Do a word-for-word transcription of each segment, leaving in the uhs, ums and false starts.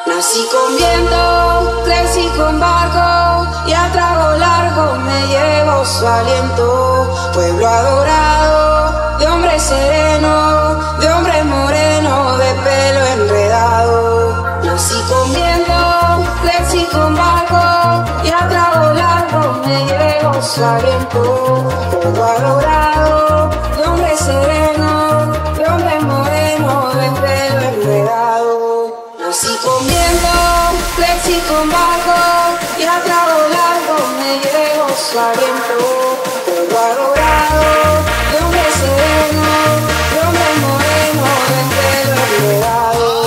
Nací con viento, crecí con barco y a trago largo me llevo su aliento. Pueblo adorado, de hombre sereno, de hombre moreno, de pelo enredado. Nací con viento, crecí con barco y a trago largo me llevo su aliento. Pueblo adorado, de hombre sereno, de hombre moreno, de pelo enredado. Nací con viento, crecí con barco y a trago largo me llevo su aliento. Pueblo adorado, de hombre sereno, de hombre moreno, de pelo enredado.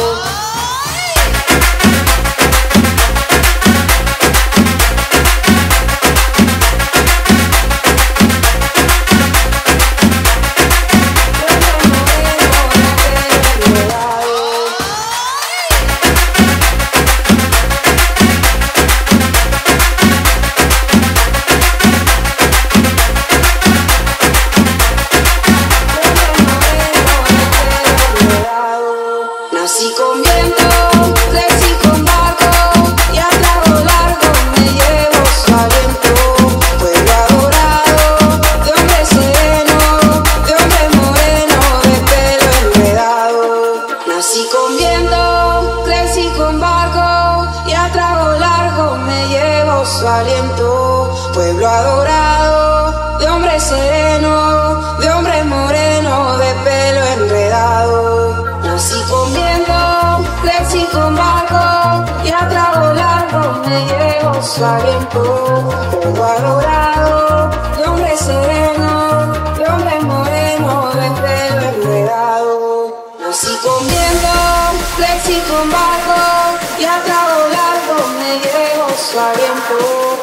Nací con viento, crecí con barco y a trago largo me llevo su aliento. Pueblo adorado, de hombre sereno, de hombre moreno, de pelo enredado. Nací con viento, crecí con barco y a trago largo me llevo su aliento. Pueblo adorado, de hombre sereno, de hombre moreno, de pelo enredado. Nací con viento, crecí con barco y a trago largo me llevo su aliento. Pueblo adorado, de hombre sereno, de hombre moreno, de pelo enredado. Nací con viento, crecí con barco y a trago largo me llevo su aliento.